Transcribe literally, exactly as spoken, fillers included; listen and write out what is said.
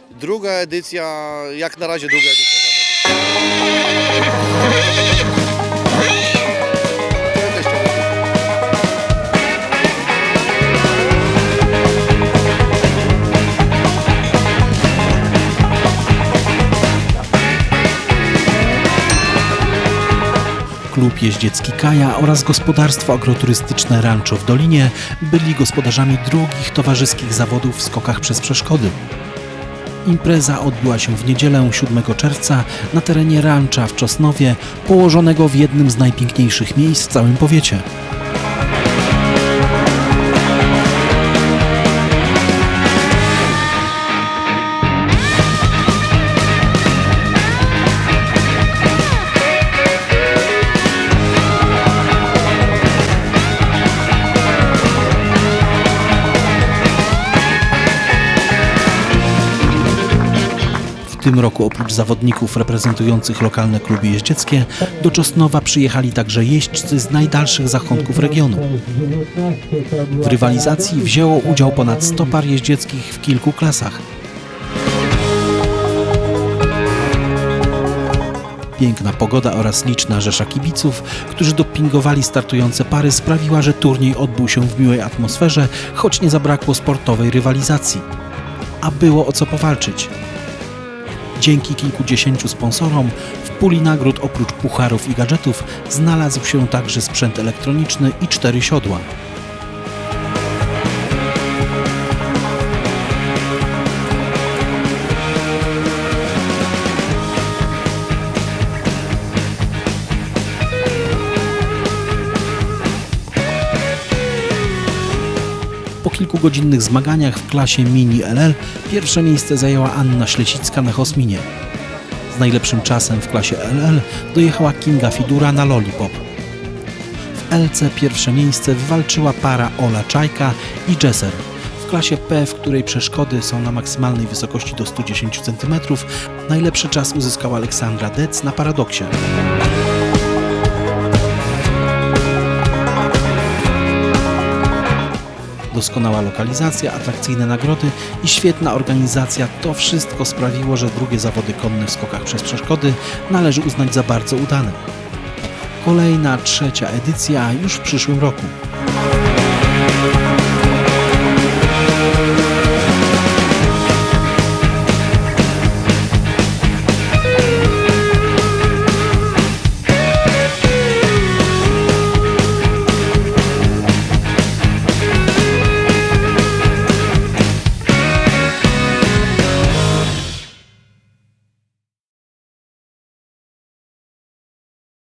Druga edycja, jak na razie druga edycja zawodów. Klub jeździecki Kaja oraz gospodarstwo agroturystyczne Rancho w Dolinie byli gospodarzami drugich towarzyskich zawodów w skokach przez przeszkody. Impreza odbyła się w niedzielę siódmego czerwca na terenie rancha w Czosnowie, położonego w jednym z najpiękniejszych miejsc w całym powiecie. W tym roku oprócz zawodników reprezentujących lokalne kluby jeździeckie do Czosnowa przyjechali także jeźdźcy z najdalszych zakątków regionu. W rywalizacji wzięło udział ponad sto par jeździeckich w kilku klasach. Piękna pogoda oraz liczna rzesza kibiców, którzy dopingowali startujące pary, sprawiła, że turniej odbył się w miłej atmosferze, choć nie zabrakło sportowej rywalizacji. A było o co powalczyć. Dzięki kilkudziesięciu sponsorom w puli nagród oprócz pucharów i gadżetów znalazł się także sprzęt elektroniczny i cztery siodła. Po kilkugodzinnych zmaganiach w klasie Mini L L pierwsze miejsce zajęła Anna Ślecicka na Hosminie. Z najlepszym czasem w klasie L L dojechała Kinga Fidura na Lollipop. W L C pierwsze miejsce wywalczyła para Ola Czajka i Jesser. W klasie P, w której przeszkody są na maksymalnej wysokości do stu dziesięciu centymetrów, najlepszy czas uzyskała Aleksandra Dec na Paradoksie. Doskonała lokalizacja, atrakcyjne nagrody i świetna organizacja – to wszystko sprawiło, że drugie zawody konne w skokach przez przeszkody należy uznać za bardzo udane. Kolejna, trzecia edycja już w przyszłym roku.